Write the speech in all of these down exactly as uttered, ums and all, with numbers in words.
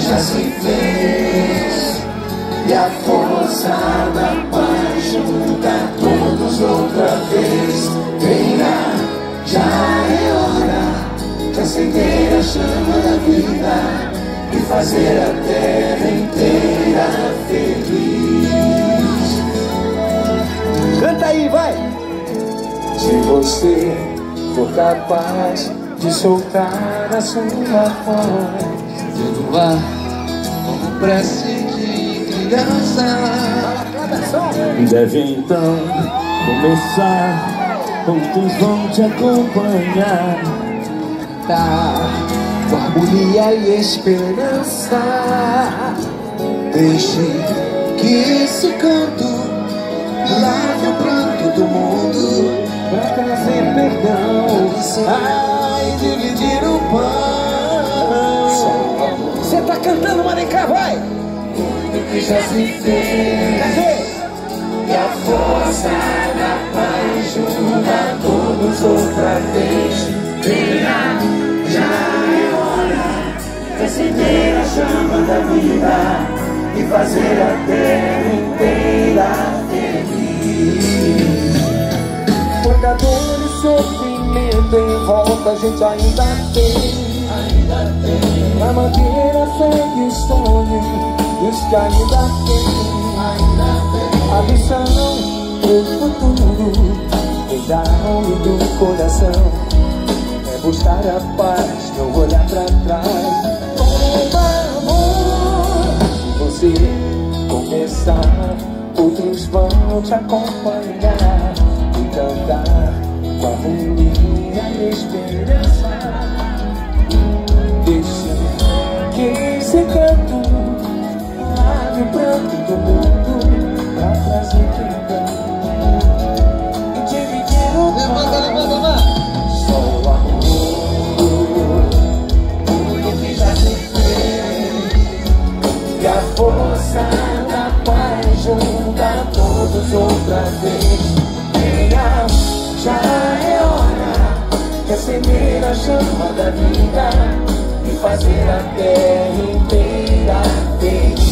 já se fez, e a força da paz junta todos outra vez. Venha, já é hora de acender a chama da vida e fazer a terra inteira feliz. Canta aí, vai! Se você for capaz de soltar a sua voz, vendo o ar como prece de criança, deve então começar, outros vão te acompanhar. Tá, com harmonia e esperança. deixe que esse canto lave o pranto do mundo, Pra trazer perdão, ai, dividir o pão. Você tá cantando, Maricá, vai! Tudo que já se fez, Cadê? e a força da paz junta todos outra vez. Venha, já é hora de acender a chama da vida e fazer a terra inteira feliz. Quanta dor e sofrimento em volta a gente ainda tem. Ainda tem, Pra manter a fé e o sonho, e os que ainda tem. ainda tem. A lição pro futuro vem da alma e do coração. É buscar a paz, não olhar pra trás. Com amor, se você começar, outros vão te acompanhar e cantar com harmonia e esperança. Deixa que esse canto lave o pranto do mundo pra trazer perdão e dividir o pão. Só o amor, Tudo que já se fez, e a força da paz junta todos outra vez. Venha, já é hora de acender a chama da vida e fazer a terra inteira feliz.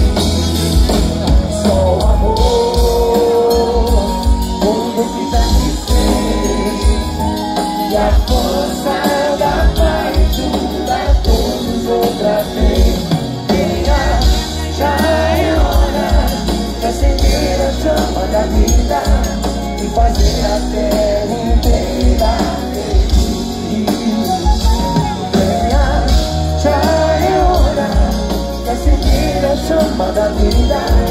Só o amor, tudo que já se fez, e a força da paz junta todos outra vez. Venha, já é hora de acender a chama da vida e fazer a terra inteira feliz. Venha, já é hora de acender a chama da vida